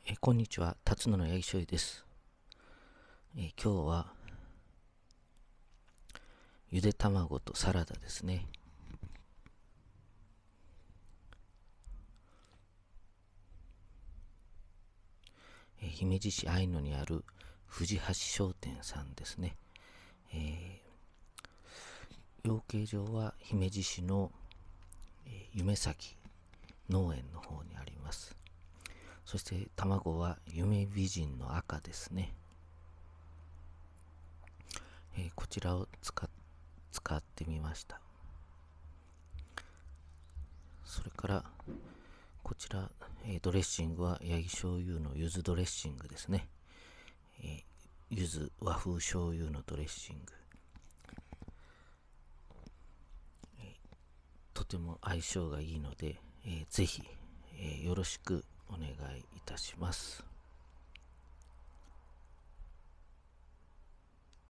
こんにちは、辰野の八木醤油です。今日はゆで卵とサラダですね。姫路市愛野にある藤橋商店さんですね。養鶏場は姫路市の、夢咲農園の方にあります。そして卵は夢美人の赤ですね。こちらを使ってみました。それからこちら、ドレッシングはヤギ醤油の柚子ドレッシングですね。柚子和風醤油のドレッシング、とても相性がいいので、ぜひ、よろしくお願いいたします。